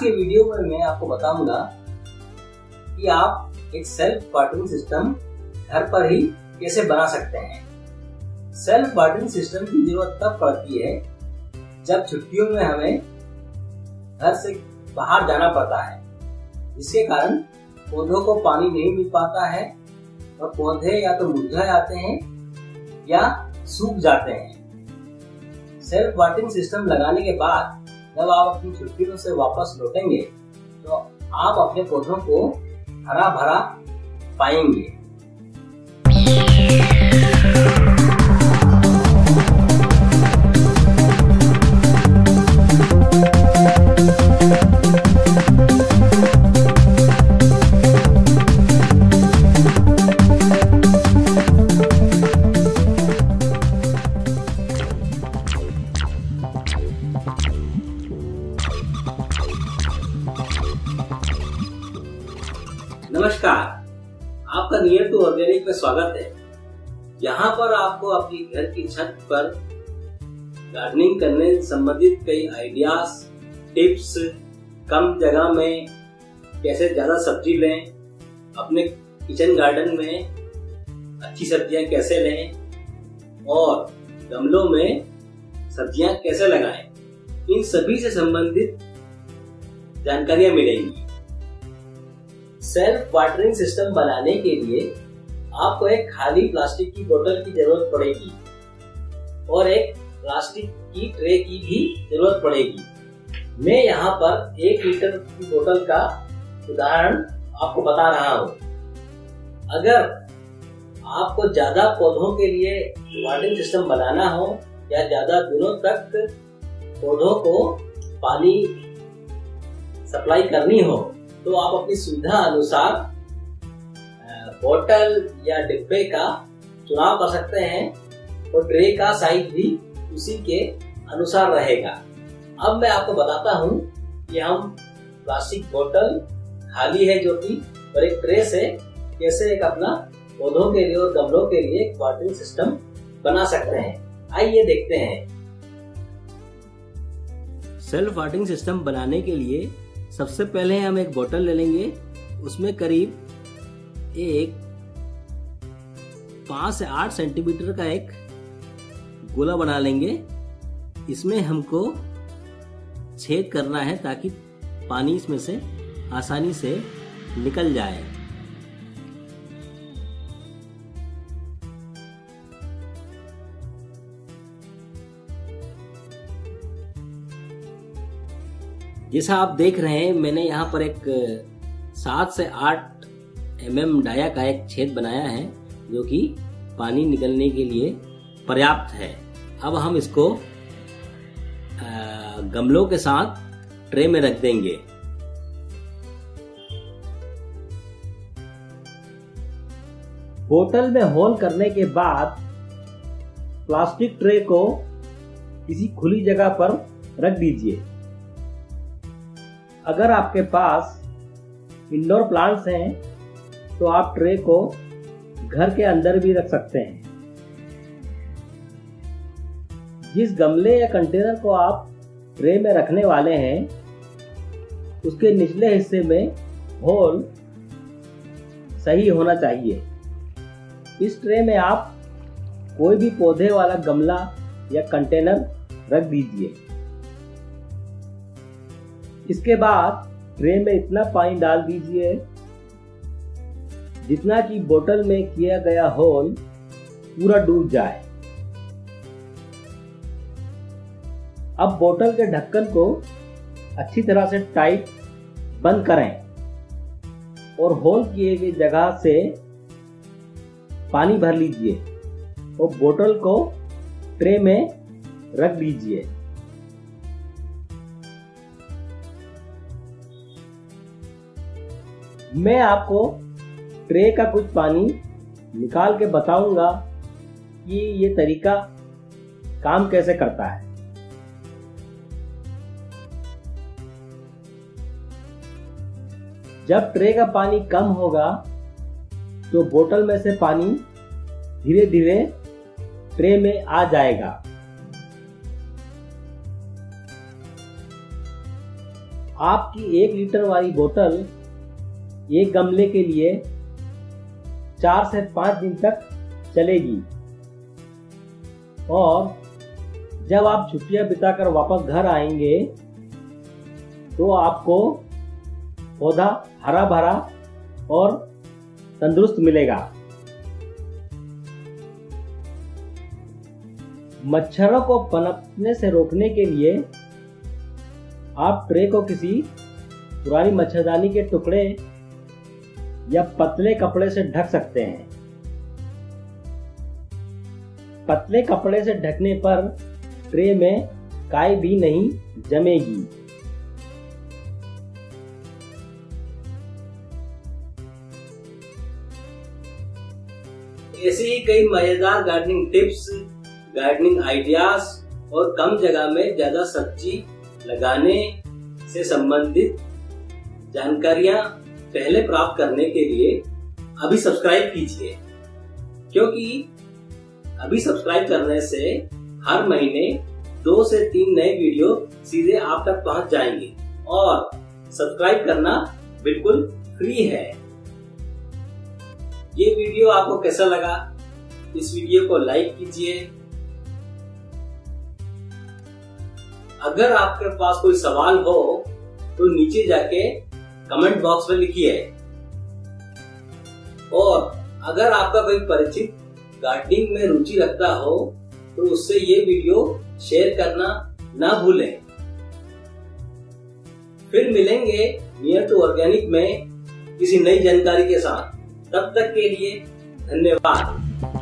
के वीडियो में मैं आपको बताऊंगा कि आप एक सेल्फ वाटरिंग सिस्टम घर पर ही कैसे बना सकते हैं। सेल्फ वाटरिंग सिस्टम की जरूरत तब पड़ती है जब छुट्टियों में हमें घर से बाहर जाना पड़ता है, जिसके कारण पौधों को पानी नहीं मिल पाता है और पौधे या तो मुरझा जाते हैं या सूख जाते हैं। सेल्फ वाटरिंग सिस्टम लगाने के बाद जब आप अपनी छुट्टियों से वापस लौटेंगे तो आप अपने पौधों को हरा भरा पाएंगे। नमस्कार, आपका नियर टू ऑर्गेनिक में स्वागत है। यहाँ पर आपको अपनी घर की छत पर गार्डनिंग करने संबंधित कई आइडियाज, टिप्स, कम जगह में कैसे ज्यादा सब्जी लें, अपने किचन गार्डन में अच्छी सब्जियां कैसे लें और गमलों में सब्जियां कैसे लगाएं, इन सभी से संबंधित जानकारियां मिलेंगी। सेल्फ वाटरिंग सिस्टम बनाने के लिए आपको एक खाली प्लास्टिक की बोतल की जरूरत पड़ेगी और एक प्लास्टिक की ट्रे की भी जरूरत पड़ेगी। मैं यहाँ पर 1 लीटर की बोतल का उदाहरण आपको बता रहा हूँ। अगर आपको ज्यादा पौधों के लिए वाटरिंग सिस्टम बनाना हो या ज्यादा दिनों तक पौधों को पानी सप्लाई करनी हो तो आप अपनी सुविधा अनुसार बोतल या डिब्बे का चुनाव कर सकते हैं और ट्रे का साइज भी उसी के अनुसार रहेगा। अब मैं आपको बताता हूँ कि हम प्लास्टिक बोतल खाली है जो कि और एक ट्रे से कैसे एक अपना पौधों के लिए और गमलों के लिए एक वाटरिंग सिस्टम बना सकते हैं। आइए देखते हैं। सेल्फ वाटरिंग सिस्टम बनाने के लिए सबसे पहले हम एक बोतल ले लेंगे, उसमें करीब 5 से 8 सेंटीमीटर का एक गोला बना लेंगे। इसमें हमको छेद करना है ताकि पानी इसमें से आसानी से निकल जाए। जैसा आप देख रहे हैं, मैंने यहाँ पर एक 7 से 8 mm डाया का एक छेद बनाया है जो कि पानी निकलने के लिए पर्याप्त है। अब हम इसको गमलों के साथ ट्रे में रख देंगे। बोतल में होल करने के बाद प्लास्टिक ट्रे को किसी खुली जगह पर रख दीजिए। अगर आपके पास इंडोर प्लांट्स हैं तो आप ट्रे को घर के अंदर भी रख सकते हैं। जिस गमले या कंटेनर को आप ट्रे में रखने वाले हैं उसके निचले हिस्से में होल सही होना चाहिए। इस ट्रे में आप कोई भी पौधे वाला गमला या कंटेनर रख दीजिए। इसके बाद ट्रे में इतना पानी डाल दीजिए जितना कि बोतल में किया गया होल पूरा डूब जाए। अब बोतल के ढक्कन को अच्छी तरह से टाइट बंद करें और होल किए गए जगह से पानी भर लीजिए और बोतल को ट्रे में रख दीजिए। मैं आपको ट्रे का कुछ पानी निकाल के बताऊंगा कि ये तरीका काम कैसे करता है। जब ट्रे का पानी कम होगा तो बोतल में से पानी धीरे धीरे ट्रे में आ जाएगा। आपकी 1 लीटर वाली बोतल एक गमले के लिए 4 से 5 दिन तक चलेगी। और जब आप छुट्टियां बिताकर वापस घर आएंगे तो आपको पौधा हरा भरा और तंदुरुस्त मिलेगा। मच्छरों को पनपने से रोकने के लिए आप ट्रे को किसी पुरानी मच्छरदानी के टुकड़े या पतले कपड़े से ढक सकते हैं। पतले कपड़े से ढकने पर ट्रे में काई भी नहीं जमेगी। ऐसी ही कई मजेदार गार्डनिंग टिप्स, गार्डनिंग आइडियाज और कम जगह में ज्यादा सब्जी लगाने से संबंधित जानकारियां पहले प्राप्त करने के लिए अभी सब्सक्राइब कीजिए, क्योंकि अभी सब्सक्राइब करने से हर महीने 2 से 3 नए वीडियो सीधे आप तक पहुंच जाएंगे। और सब्सक्राइब करना बिल्कुल फ्री है। ये वीडियो आपको कैसा लगा? इस वीडियो को लाइक कीजिए। अगर आपके पास कोई सवाल हो तो नीचे जाके कमेंट बॉक्स में लिखिए। और अगर आपका कोई परिचित गार्डनिंग में रुचि रखता हो तो उससे ये वीडियो शेयर करना ना भूलें। फिर मिलेंगे नियर टू ऑर्गेनिक में किसी नई जानकारी के साथ। तब तक के लिए धन्यवाद।